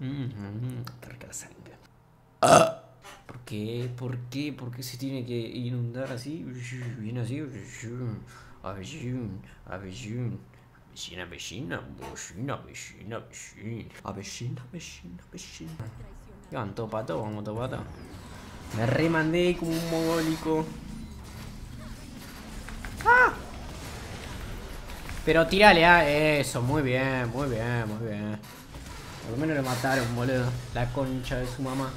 Qué rica la sangre. Ah. ¿Por qué? ¿Por qué? ¿Por qué se tiene que inundar así? Viene así. Avellín, avellín. Vecina, vecina, vecina, vecina, vecina. Avellina, vecina, vecina. Van todo pato, vamos todo pato. Me remandé como un mogólico. ¡Ah! Pero tírale, eso, muy bien, muy bien, muy bien. Por lo menos lo mataron, boludo. La concha de su mamá.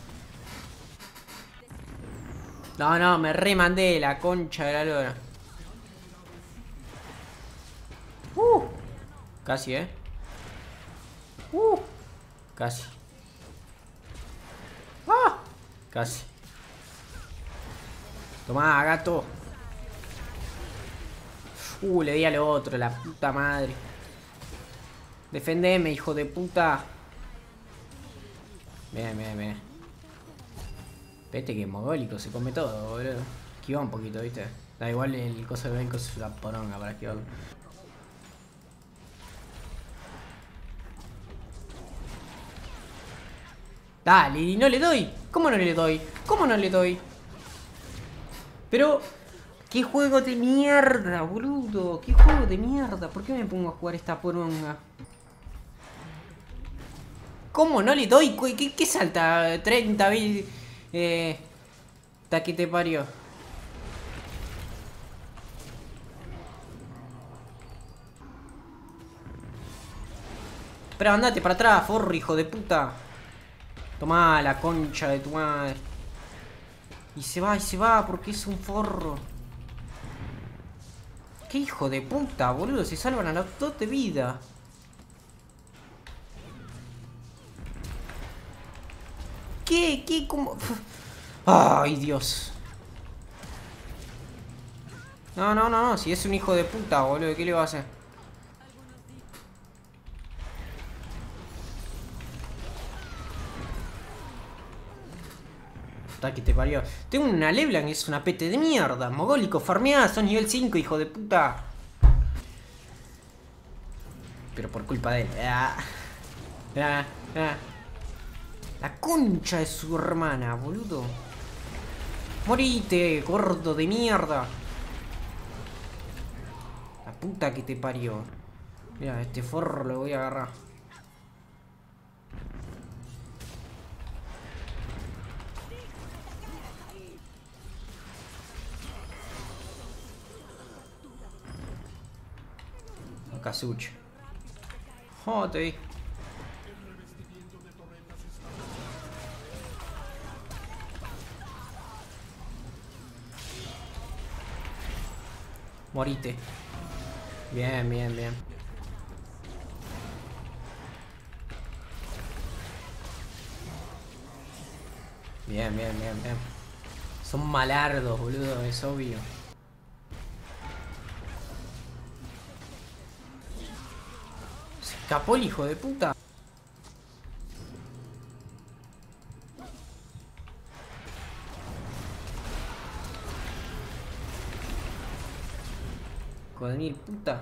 No, no, me remandé la concha de la lora. Casi, casi. Casi. Tomá, gato. Le di al otro, la puta madre. Defendeme, hijo de puta. Bien, bien, bien. Vete que mogólico se come todo, boludo. Esquiva un poquito, ¿viste? Da igual el coso de Benko es una poronga para esquivarlo. Dale, y no le doy. ¿Cómo no le doy? ¿Cómo no le doy? Pero... ¿qué juego de mierda, boludo? ¿Qué juego de mierda? ¿Por qué me pongo a jugar esta poronga? ¿Cómo no le doy? ¿Qué salta? 30 veces. Que te parió. Pero andate para atrás, forro, hijo de puta. Tomá la concha de tu madre. Y se va, porque es un forro. ¿Qué hijo de puta, boludo? Se salvan a los dos de vida. ¿Qué? ¿Qué? ¿Cómo? Ay, Dios. No, no, no, no. Si es un hijo de puta, boludo, ¿qué le va a hacer? Que te parió. Tengo una Leblanc y es una pete de mierda. Mogólico, farmeá, sos nivel 5, hijo de puta. Pero por culpa de él. La concha de su hermana, boludo. Morite, gordo de mierda. La puta que te parió. Mira, este forro lo voy a agarrar. Kazuchi. Oh, te vi. Morite. Bien, bien, bien. Bien, bien, bien, bien. Son malardos, boludo, es obvio. Se escapó el hijo de puta. Hijo de mil puta.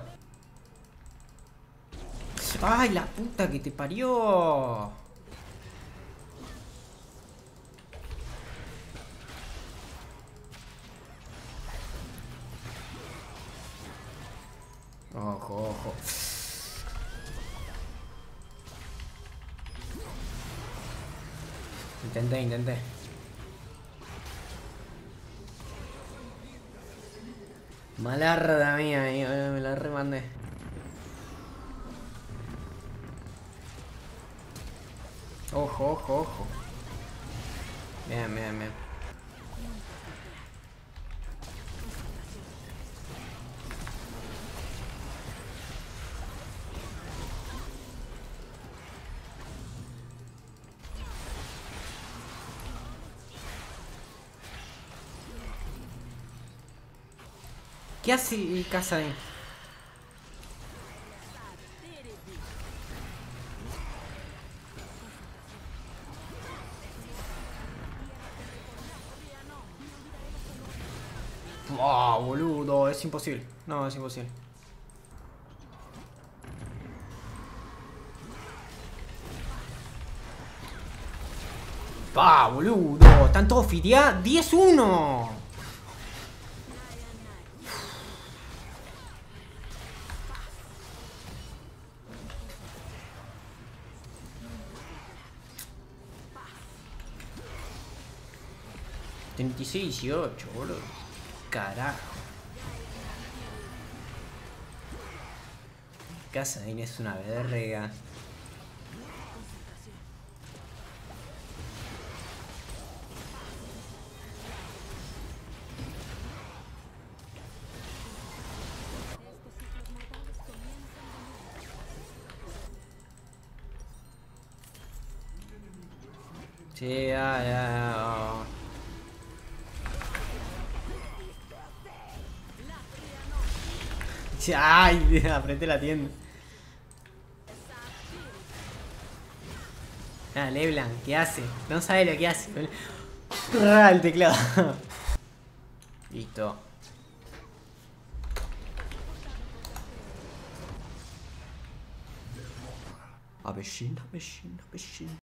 ¡Ay, la puta que te parió! Ojo, ojo. Intenté. Malarda mía, me la remandé. Ojo, ojo, ojo. Bien, bien, bien. ¿Qué hace casa ahí? Oh, boludo, es imposible. No, es imposible. Pa, boludo. Están todos fiteados. 10-1. $36-18, boludo. Carajo. Kassadin es una verga. Sí, ya. Ay, apreté la tienda. Ah, Leblanc, ¿qué hace? No sabe lo que hace. El teclado. Listo. Avecina.